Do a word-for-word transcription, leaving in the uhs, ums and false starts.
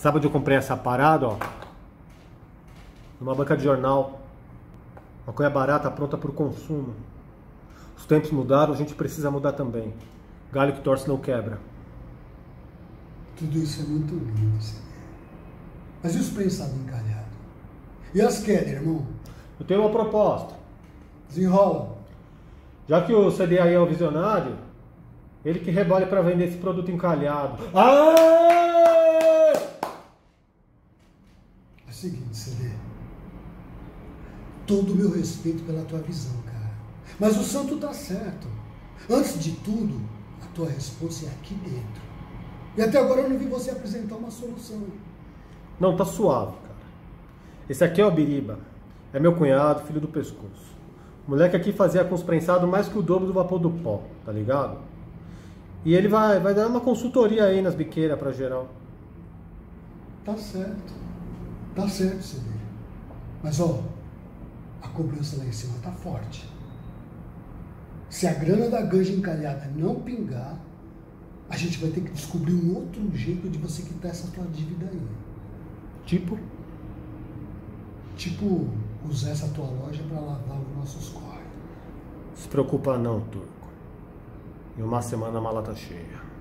Sabe onde eu comprei essa parada, ó? Numa banca de jornal. Uma coisa barata, pronta para o consumo. Os tempos mudaram, a gente precisa mudar também. Galho que torce não quebra. Tudo isso é muito lindo, Cedê. Mas e os prensados encalhados? E as quedas, irmão? Eu tenho uma proposta. Desenrola. Já que o C D aí é o visionário, ele que rebole para vender esse produto encalhado. Aê! É o seguinte, C D. Todo o meu respeito pela tua visão, cara. Mas o santo tá certo. Antes de tudo, a tua resposta é aqui dentro. E até agora eu não vi você apresentar uma solução. Não, tá suave, cara. Esse aqui é o Biriba. É meu cunhado, filho do pescoço. O moleque aqui fazia com os prensados mais que o dobro do vapor do pó, tá ligado? E ele vai, vai dar uma consultoria aí nas biqueiras pra geral. Tá certo. Tá certo, C D. Mas ó, a cobrança lá em cima tá forte. Se a grana da ganja encalhada não pingar, a gente vai ter que descobrir um outro jeito de você quitar essa tua dívida aí. Tipo? Tipo, usar essa tua loja para lavar os nossos corres. Se preocupa não, turco. Em uma semana a mala tá cheia.